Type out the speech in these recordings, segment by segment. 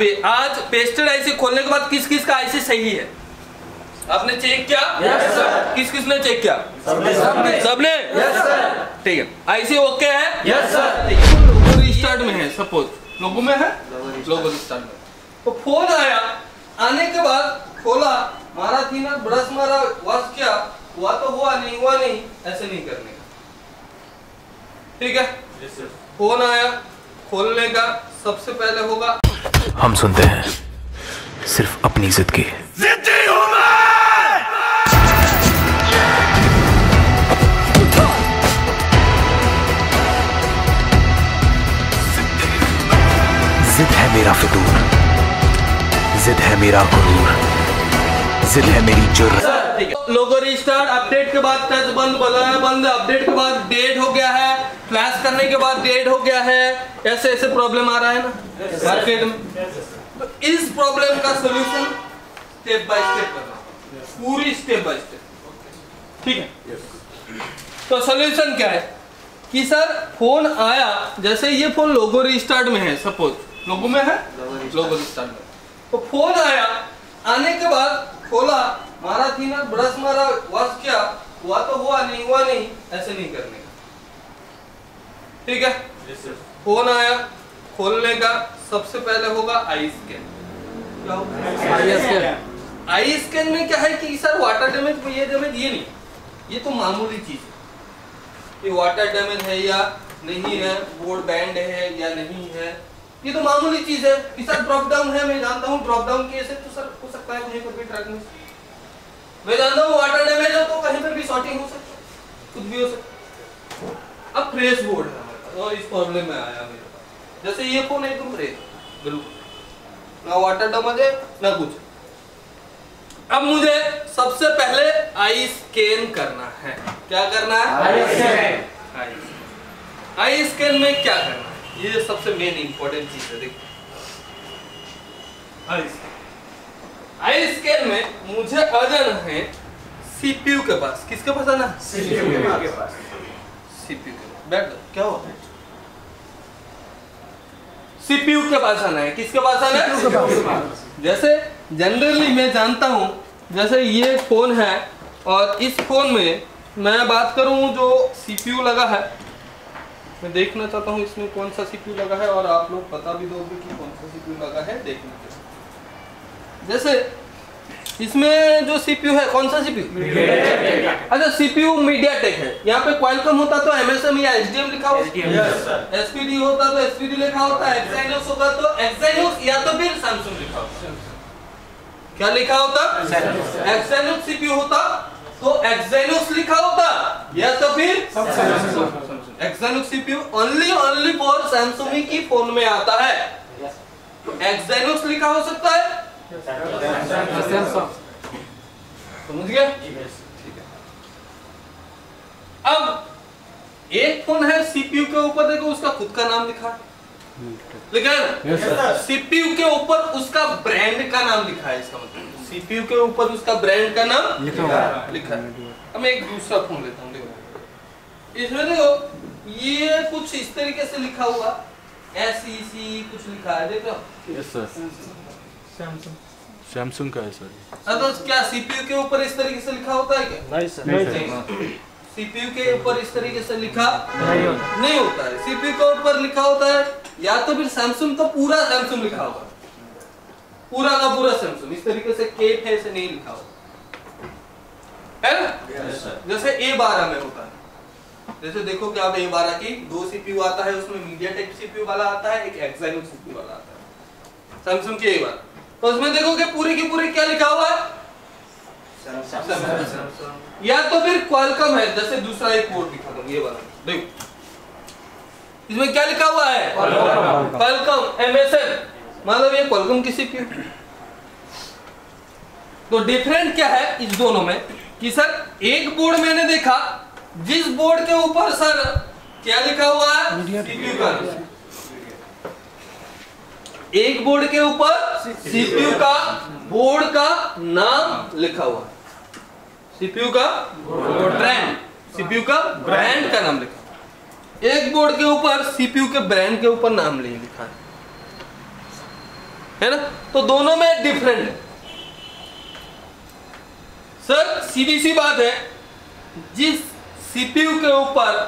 आज pasted IC खोलने के बाद किस किस का आईसी सही है? आपने चेक किया? Yes sir. किस किसने चेक किया? सबने? Yes sir. ठीक है, आईसी ओके है? Yes sir. ठीक है, लोगो रिस्टार्ट में है, सपोज लोगो में है, लोगो रिस्टार्ट में तो फोन आया, आने के बाद खोला, मारा थी ना, ब्रश मारा, वॉश किया, हुआ तो हुआ, नहीं हुआ नहीं, ऐसे नहीं करने का। ठीक है, फोन आया, खोलने का सबसे पहले होगा, हम सुनते हैं सिर्फ अपनी जिद की। जिद्दी हूं मैं। जिद है मेरा फितूर, जिद है मेरा गुरूर, जिद है मेरी जुर्रत। ठीक है, लोगो रिस्टार्ट, अपडेट के बाद टच बंद, बनाया बंद, अपडेट के बाद डेट हो गया है, फ्लैश करने के बाद डेट हो गया है, ऐसे ऐसे प्रॉब्लम आ रहा है ना मार्केट में। तो इस प्रॉब्लम का सॉल्यूशन स्टेप बाय स्टेप करना, पूरी स्टेप बाय स्टेप। ठीक है, तो सॉल्यूशन क्या है कि सर फोन आया, जैसे ये फोन लोगो रिस्टार्ट में है, सपोज लोगो में है, लोगो रिस्टार्ट में, तो फोन आया, आने के बाद खोला, मारा थी ना, ब्रश मारा, वॉश किया, हुआ तो हुआ, नहीं हुआ नहीं, ऐसे नहीं करने का। ठीक है, फोन आया, खोलने का सबसे पहले होगा आई स्कैन। क्या होगा? आई स्कैन में क्या है कि सर वाटर डैमेज, ये डैमेज ये नहीं, ये तो मामूली चीज है, ये वाटर डैमेज है या नहीं है, बोर्ड बैंड है या नहीं है, ये तो मामूली चीज है कि सर ड्रॉप डाउन है, मैं जानता हूँ ड्रॉप डाउन केस है, तो सर हो सकता है कहीं पर भी ट्रक में, मैं जानता हूँ वाटर डैमेज है तो कहीं पर भी शॉर्टिंग हो सकता है, कुछ भी हो सकता है। अब फ्रेश बोर्ड है और इस प्रॉब्लम में आया मेरे पास, जैसे ये फोन एकदम फ्रेश, बिल्कुल ना वाटर डैमेज है ना कुछ। अब मुझे सबसे पहले आई स्कैन करना है। क्या करना है? आई स्कैन में क्या करना है, ये सबसे मेन इंपॉर्टेंट चीज है। देखो आई स्कैन में मुझे आ जाना है सीपीयू के पास। किसके पास आना? सीपीयू के पास। सीपीयू के पास बैठ जाओ, क्या हुआ? सीपीयू के पास आना है। किसके पास आना है? जैसे जनरली मैं जानता हूं, जैसे ये फोन है और इस फोन में मैं बात करूं जो सीपीयू लगा है, मैं देखना चाहता हूं इसमें कौन सा सीपीयू लगा है और आप लोग बता भी दोगे कि कौन सा सीपीयू लगा है। देखना जैसे इसमें जो सीपीयू है, कौन सा सीपीयू? अच्छा, सीपीयू मीडियाटेक है। यहाँ पे क्वालकॉम होता तो एमएसएम या एसडीएम लिखा होता, एसपीडी होता तो एसपीडी लिखा होता, एक्साइनोस होगा तो एक्साइनोस या तो फिर सैमसंग लिखा होता। क्या लिखा होता? एक्साइनोस सीपीयू होता तो एक्साइनोस लिखा होता या तो फिर Exynos CPU only for Samsung की फोन में आता है, तो एक्साइनोस लिखा हो सकता है, समझ गया? ठीक है। अब एक फोन है सीपीयू के ऊपर देखो उसका खुद का नाम लिखा लिखा है ना, सीपीयू के ऊपर उसका ब्रांड का नाम लिखा है, इसका मतलब सीपीयू के ऊपर उसका ब्रांड का नाम लिखा है। अब मैं एक दूसरा फोन लेता हूँ, देखो इसमें देखो ये कुछ इस तरीके से लिखा हुआ, SEC कुछ लिखा है, देखो। यस सर, सैमसंग का है सर। तो क्या सीपीयू के ऊपर इस तरीके से लिखा होता है क्या? नहीं सर, सीपीयू के ऊपर इस तरीके से लिखा नहीं होता है। सीपीयू के ऊपर लिखा होता है या तो फिर सैमसंग का पूरा सैमसंग लिखा होगा, पूरा का पूरा सैमसंग, इस तरीके से केप है ऐसे नहीं लिखा होगा, है ना? जैसे A12 में होता है, जैसे देखो कि आप A12 की 2 सीपीयू आता है, उसमें मीडियाटेक सीपीयू वाला आता है, एक एक्साइनोस सीपीयू वाला आता है, सैमसंग की A12, तो उसमें देखो कि पूरी की पूरी क्या लिखा हुआ है? या तो फिर क्वालकॉम है, जैसे दूसरा एक बोर्ड दिखा दूं, ये वाला देखो इसमें क्या लिखा हुआ है? क्वालकॉम एमएसएम, मतलब ये क्वालकॉम की सीपीयू। तो डिफरेंट क्या है इस दोनों में कि सर एक बोर्ड मैंने देखा जिस बोर्ड के ऊपर सर क्या लिखा हुआ है? सीपीयू का, एक बोर्ड के ऊपर सीपीयू का बोर्ड का नाम लिखा हुआ, सीपीयू का ब्रांड, सीपीयू का ब्रांड का नाम लिखा, एक बोर्ड के ऊपर सीपीयू के ब्रांड के ऊपर नाम नहीं लिखा है। है ना, तो दोनों में डिफरेंट है। सर सीधी सी बात है, जिस सीपीयू के ऊपर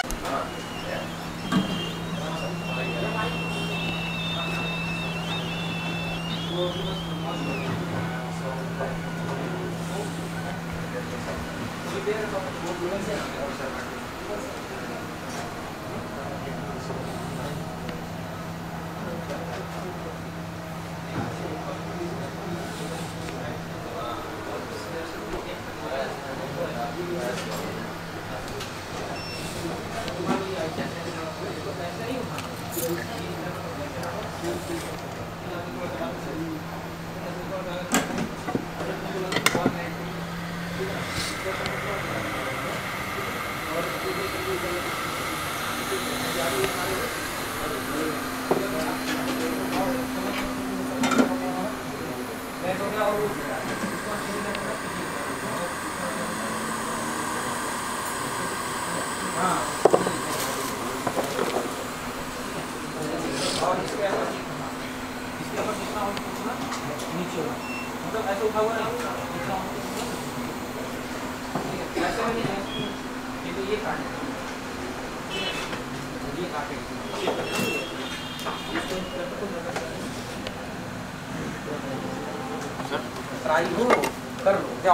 ट्राई हो कर लो, जाओ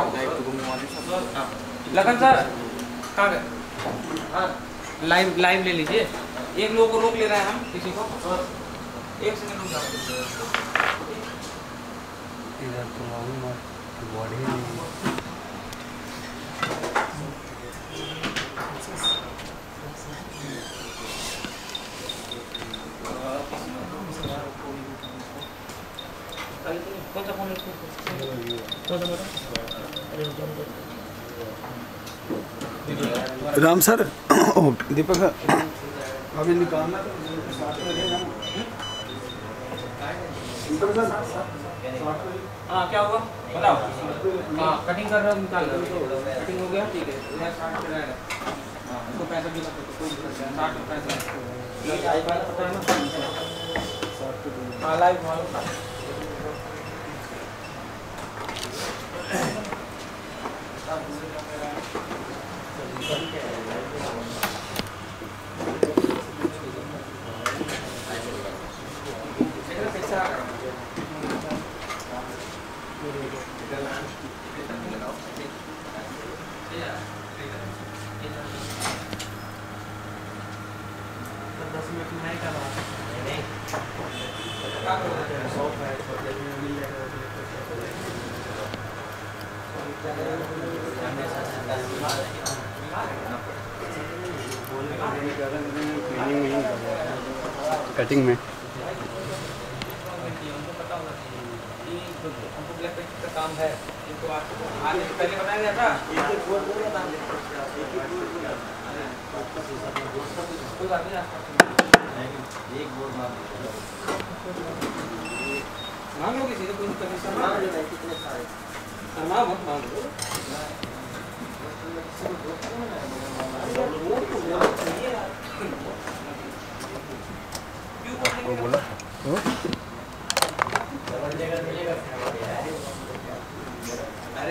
लगन सर कहाँ गए? हाँ लाइव ले लीजिए। एक लोगों को रोक ले रहे हैं हम, किसी को 1 सेकंड रुक जाओ। इधर तो बॉडी नहीं कौन सा फोन राम सर दीपक अभी निकालना हाँ क्या हुआ बताओ। हाँ कटिंग कर रहे हो, निकाल रहे हो, कटिंग हो गया ठीक है। इधर 60 रुपये रहेगा। हाँ इसको पैसा भी लगता है, कोई दिक्कत नहीं, 60 रुपये पैसा। हाँ लाइव मालूम कटिंग में हमको ब्लैक पेंट का काम है, इनको आपको आने से पहले बताया गया था। कोई बात नहीं, एक बोर्ड मांग लो किसी से, कोई कंडीशन मांग मत मांग लो। वो बोला अरे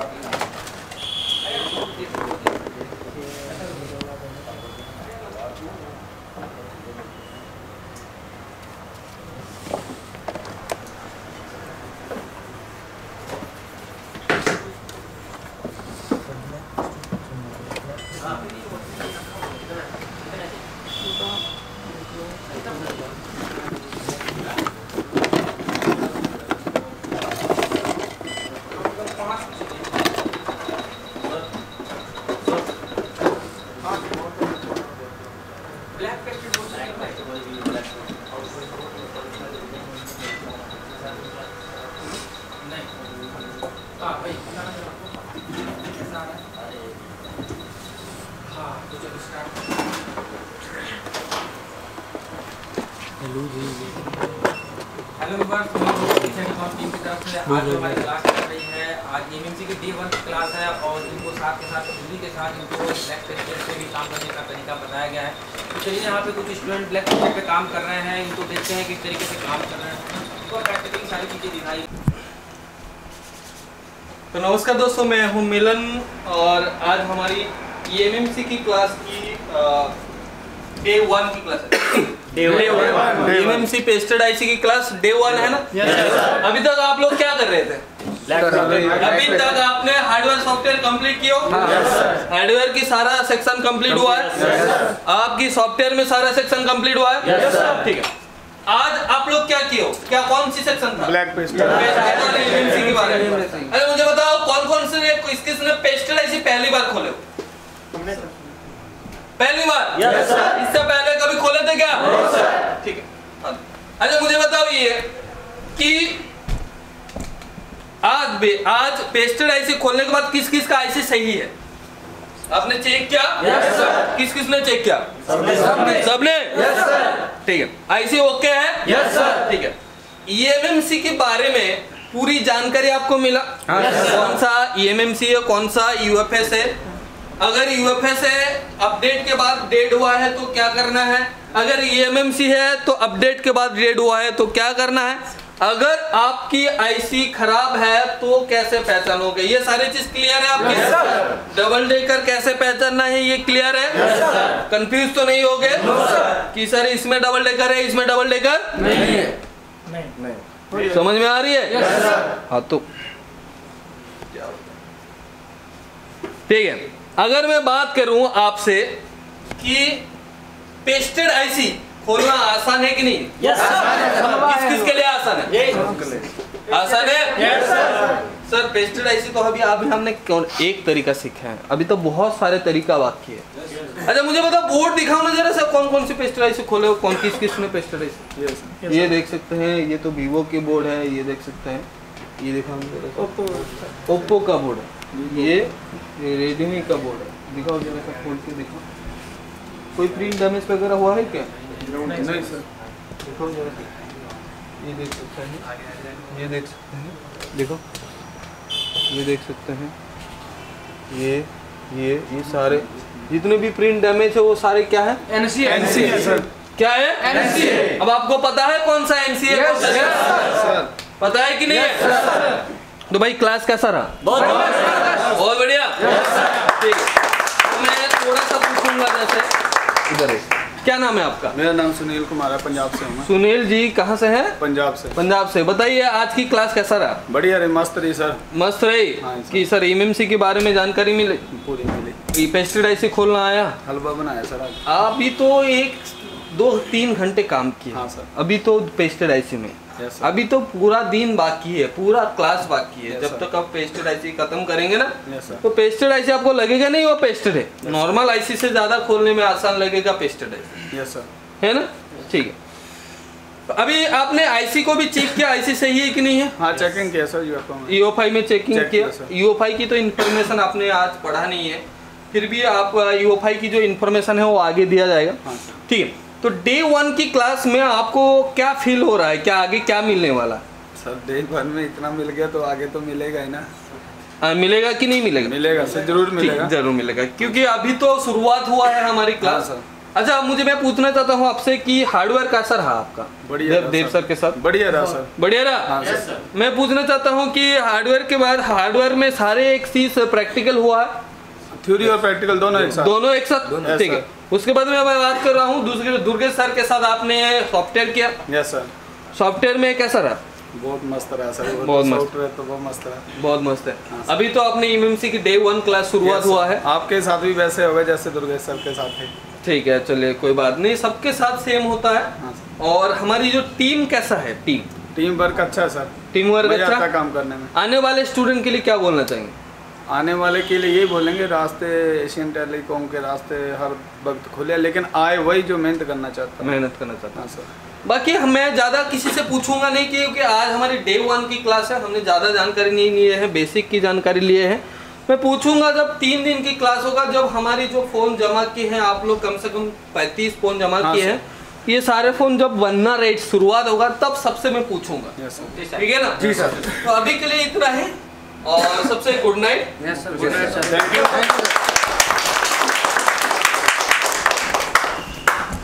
हेलो व्यूअर्स, टीम की तरफ से आज हमारी क्लास चल रही है। आज एमएमसी की डे 1 क्लास है और इनको साथ के साथ बिजली के साथ इनको ब्लैक पेंट से भी काम करने का तरीका बताया गया है। चलिए यहाँ पे कुछ स्टूडेंट ब्लैक बोर्ड पे काम कर रहे हैं, इनको देखते हैं किस तरीके से काम कर रहे हैं, तो प्रैक्टिकली सारी चीज़ें दिखाई। तो नमस्कार दोस्तों, मैं हूं मिलन और आज हमारी EMMC की क्लास की डे 1 की क्लास है। डे 1 EMMC पेस्टेड आईसी की क्लास डे 1 है ना। अभी तक आप लोग क्या कर रहे थे? अभी तक आपने हार्डवेयर सॉफ्टवेयर कंप्लीट किया? हार्डवेयर की सारा सेक्शन कंप्लीट हुआ है, आपकी सॉफ्टवेयर में सारा सेक्शन कंप्लीट हुआ है, ठीक है। आज आप लोग क्या किए हो? क्या कौन सी सेक्शन था? ब्लैक पेस्टेड EMMC के बारे में। अरे मुझे बताओ कौन कौन से किसने पेस्टेड आईसी पहली बार खोले हो? पहली बार? इससे पहले कभी खोले थे क्या? ठीक है। अच्छा मुझे बताओ ये कि आज पेस्टेड आईसी खोलने के बाद किस किस का आईसी सही है? आपने चेक किया? किस किसने चेक किया? सबने? ठीक है। आईसी ओके है? ठीक है। EMMC के बारे में पूरी जानकारी आपको मिला? कौन सा EMMC है, कौन सा UFS है, अगर UFS है अपडेट के बाद डेड हुआ है तो क्या करना है, अगर EMMC है तो अपडेट के बाद डेड हुआ है तो क्या करना है, अगर आपकी आईसी खराब है तो कैसे पहचानोगे, ये सारी चीज क्लियर है आपके? डबल डेकर कैसे पहचानना है ये क्लियर है? कंफ्यूज तो नहीं होगे कि सर इसमें डबल डेकर है इसमें डबल डेकर नहीं है? नहीं। समझ में आ रही है? हाँ तो ठीक है। अगर मैं बात करूं आपसे कि पेस्टेड आईसी खोलना आसान है कि नहीं? किस किस के लिए आसान है? आसान है? सर पेस्टेड आईसी तो अभी हमने कौन एक तरीका सीखा है, अभी तो बहुत सारे तरीका बाकी है। अच्छा मुझे बताओ बोर्ड दिखाओ ना जरा सा, कौन कौन सी पेस्टेड आईसी खोले हो, कौन किस किस में पेस्टेड आईसी? ये देख सकते हैं, ये तो वीवो की बोर्ड है, ये देख सकते हैं, ये दिखाओ ओप्पो का बोर्ड है, ये रेडमी का बोर्ड है, दिखाओ जरा सा खोल के दिखाओ। कोई प्रिंट डैमेज वगैरह हुआ है क्या? नहीं सर। देखो जरा, ये देख सकते हैं, ये देख सकते हैं, देखो ये देख सकते हैं, ये सारे जितने भी प्रिंट डैमेज है वो सारे क्या है? NC है सर। क्या है? NC है। अब आपको पता है कौन सा NC है? सर पता है कि नहीं है? तो भाई क्लास कैसा रहा? बहुत बढ़िया। ठीक है। तो मैं थोड़ा सा पूछूंगा, जैसे इधर है, क्या नाम है आपका? मेरा नाम सुनील कुमार है, पंजाब से हूँ। सुनील जी कहाँ से हैं? पंजाब से। पंजाब से। बताइए आज की क्लास कैसा रहा? बढ़िया रही, मस्त रही सर। मस्त रही। हाँ, कि सर EMMC के बारे में जानकारी मिली? पूरी मिली। पेस्टेड आईसी खोलना आया? हलवा बनाया सर आज। अभी तो 1-2-3 घंटे काम किए। हाँ सर। अभी तो पेस्टेड आईसी में अभी तो पूरा दिन बाकी है, पूरा क्लास बाकी है। जब तक आप पेस्टेड आईसी खत्म करेंगे ना तो पेस्टेड आईसी आपको लगेगा नहीं वो पेस्टेड है। नॉर्मल आईसी से ज्यादा खोलने में आसान लगेगा पेस्टेड आईसी। Yes sir. है ना? ठीक है। तो अभी आपने आईसी को भी चेक किया, आईसी सही है कि नहीं है? हाँ चेकिंग किया सर, UEFI में चेकिंग किया। UEFI की तो इन्फॉर्मेशन आपने आज पढ़ा नहीं है, फिर भी आप UEFI की जो इन्फॉर्मेशन है वो आगे दिया जाएगा। ठीक है। तो डे 1 की क्लास में आपको क्या फील हो रहा है, क्या आगे क्या मिलने वाला? सर डे 1 में इतना मिल गया तो आगे तो मिलेगा ही ना। मिलेगा कि नहीं मिलेगा? मिलेगा सर, जरूर मिलेगा। जरूर मिलेगा, क्योंकि अभी तो शुरुआत हुआ है हमारी क्लास। अच्छा मुझे मैं पूछना चाहता हूँ आपसे कि हार्डवेयर कैसा रहा आपका? बढ़िया। देव सर के साथ बढ़िया रहा सर। बढ़िया रहा। हाँ सर। मैं पूछना चाहता हूँ कि हार्डवेयर के बाद हार्डवेयर में सारे एक चीज प्रैक्टिकल हुआ है? थ्योरी और प्रैक्टिकल दोनों एक साथ। ठीक है। उसके बाद मैं बात कर रहा हूँ दूसरे दुर्गेश सर के साथ, आपने सॉफ्टवेयर किया? Yes sir. सॉफ्टवेयर में कैसा रहा? बहुत मस्त रहा सर। बहुत मस्त। सॉफ्टवेयर तो बहुत मस्त रहा। बहुत मस्त है। अभी तो आपने EMMC की डे 1 क्लास शुरुआत हुआ है। आपके साथ भी वैसे होगा जैसे दुर्गेश सर के साथ है। ठीक है, चलिए कोई बात नहीं, सबके साथ सेम होता है। हाँ। और हमारी जो टीम कैसा है? टीम वर्क अच्छा है सर। टीम वर्क अच्छा काम करने में। आने वाले स्टूडेंट के लिए क्या बोलना चाहेंगे? आने वाले के लिए यही बोलेंगे, रास्ते एशियन टेलीकॉम के रास्ते हर वक्त खुले, लेकिन आए वही जो मेहनत करना चाहता है। हाँ सर। बाकी मैं ज़्यादा किसी से पूछूंगा नहीं, क्योंकि आज हमारी डे 1 की क्लास है, हमने ज़्यादा जानकारी नहीं लिए है, बेसिक की जानकारी लिए हैं। मैं पूछूंगा जब 3 दिन की क्लास होगा, जब हमारी जो फ़ोन जमा किए हैं आप लोग, कम से कम 35 फ़ोन जमा किए हैं, ये सारे फ़ोन जब बनना रेट शुरुआत होगा तब सबसे मैं पूछूंगा। ठीक है ना? जी सर। तो अभी के लिए इतना है और सबसे गुड नाइट। Thank you.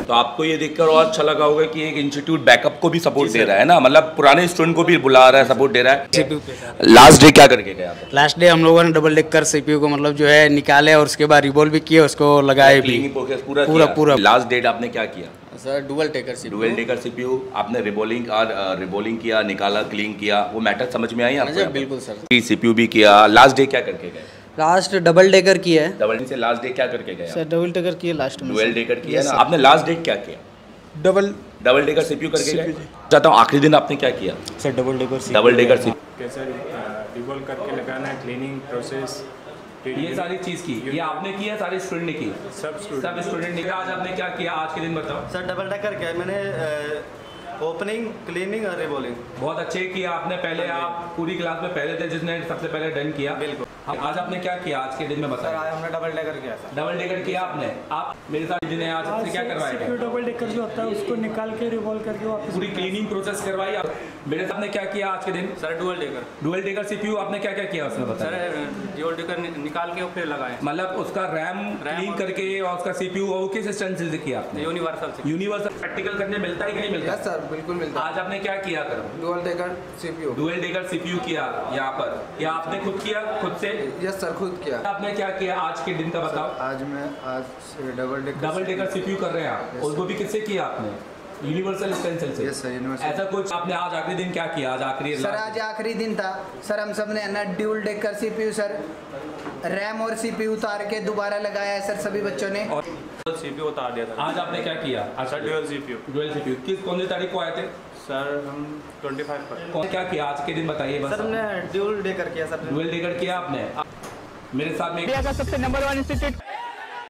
तो आपको ये देखकर और अच्छा लगा होगा कि एक इंस्टीट्यूट बैकअप को भी सपोर्ट दे रहा है ना, मतलब पुराने स्टूडेंट को भी बुला रहा है, सपोर्ट दे रहा है। लास्ट डे क्या करके गए आप? लास्ट डे हम लोगों ने डबल डेकर सीपीयू को मतलब जो है निकाले और उसके बाद रिवॉल्व भी किए, उसको लगाए भी पूरा। लास्ट डेट आपने क्या किया सर? डुअल डेकर सीपीयू आपने रिबोलिंग किया, निकाला, क्लीन किया, वो मैटर समझ में आई आपको? बिल्कुल सर। सीपीयू भी किया। लास्ट डे क्या करके गए? लास्ट डबल डेकर किया है। डबल से लास्ट डे क्या करके गए? सर डबल डेकर किया लास्ट में। डुअल डेकर किया ना आपने? लास्ट डे क्या किया? डबल डेकर सीपीयू करके गए। चाहता हूँ आखिरी दिन आपने क्या किया? सर डबल डेकर सीपीयू कैसे रिवॉल्व करके लगाना है, क्लीनिंग प्रोसेस, ये सारी चीज़ की, ये आपने किया, सारे स्टूडेंट ने की? सब स्टूडेंट ने किया। आज आपने क्या किया आज के दिन बताओ? सर डबल डेकर किया मैंने, ओपनिंग, क्लीनिंग और रिवॉल्विंग। बहुत अच्छे किया आपने। पहले आप पूरी क्लास में पहले थे जिसने सबसे पहले डन किया। बिल्कुल। आज आपने क्या किया आज के दिन में बताया? आज हमने डबल डेकर किया सर। डबल डेकर किया आपने। आप मेरे साथ जिन्हें आज आपसे क्या करवाया? डबल डेकर जो होता है उसको निकाल के रिवॉल्व करके वापस पूरी क्लीनिंग प्रोसेस करवाई आप। मेरे साथ ने क्या किया आज के दिन? सर डुअल डेकर सीपीयू आपने क्या क्या किया उसमें बताया? सर डुअल डेकर निकाल के फिर लगाए, मतलब उसका रैम क्लीन करके और उसका सीपीयू वो किस स्टैंड से किया आपने? यूनिवर्सल प्रैक्टिकल करने मिलता है कि नहीं मिलता? सर बिल्कुल मिलता है। आज आपने क्या किया? डुअल डेकर सीपीयू किया यहाँ पर, या आपने खुद किया खुद से? यस सर खुद किया। आपने क्या किया आज के दिन का बताओ? आज डबल डेकर सीपीयू कर रहे हैं आप, और वो भी किससे किया आपने? यूनिवर्सल स्टेंसिल से। Yes sir universal. ऐसा कुछ आपने आज आखिरी दिन क्या किया? आज आखिरी दिन था सर, हम सब ने ना dual decker CPU sir RAM और सीपीयू उतार के दोबारा लगाया है सर सभी बच्चों ने, और सीपीयू उतार दिया था। आज आपने क्या किया? Sir dual CPU. किस कौन सी तारीख को आए थे सर? हम 25 पर। क्या किया आज के दिन बताइए बस। सर हमने डुअल डेकर किया सर। डुअल डेकर किया आपने। मेरे साथ में सबसे नंबर 1 इंस्टीट्यूट